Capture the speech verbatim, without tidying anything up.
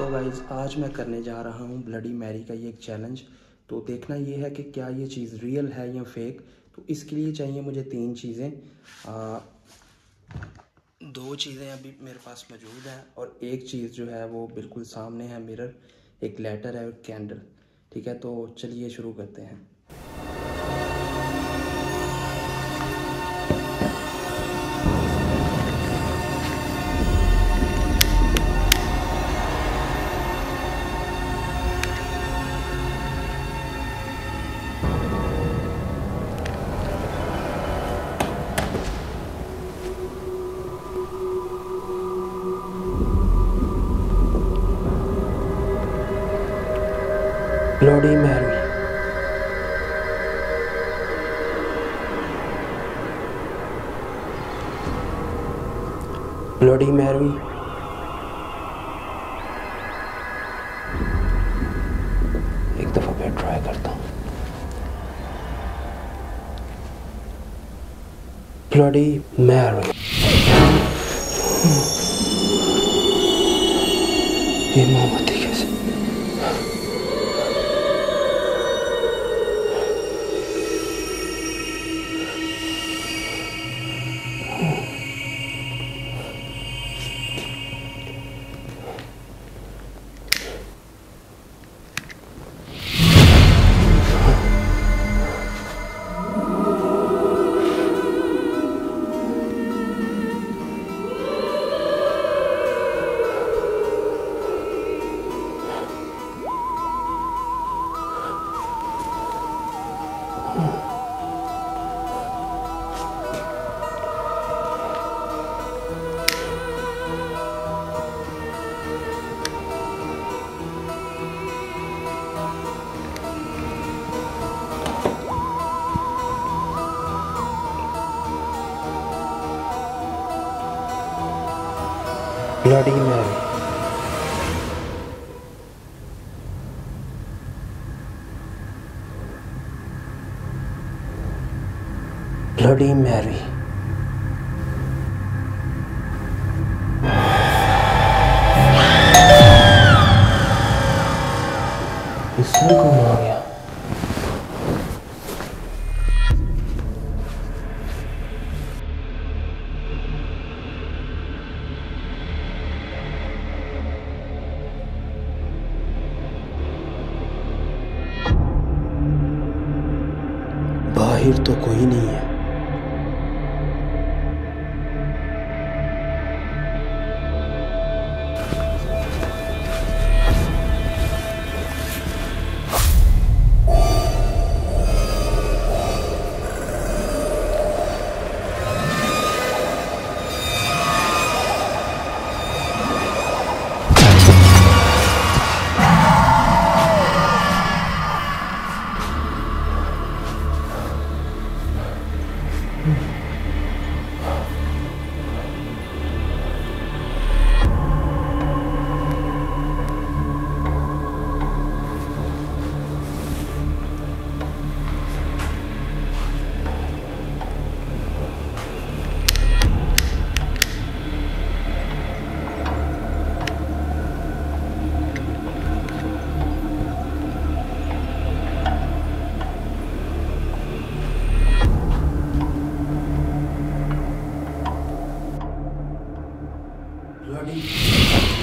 So guys आज मैं करने जा रहा हूँ ब्लडी मैरी का ये एक चैलेंज। तो देखना ये है कि क्या ये चीज़ रियल है या फेक। तो इसके लिए चाहिए मुझे तीन चीज़ें। आ, दो चीज़ें अभी मेरे पास मौजूद हैं और एक चीज़ जो है वो बिल्कुल सामने है, मिरर, एक लेटर है और कैंडल। ठीक है, तो चलिए शुरू करते हैं। ब्लडी मैरी, ब्लडी मैरी, एक दफ़ा फिर ट्राई करता हूँ। ब्लडी मैरी, ये मोमबत्ती कैसे? Bloody Mary, Bloody Mary, इसमें कौन आ गया? बाहर तो कोई नहीं है। Bloody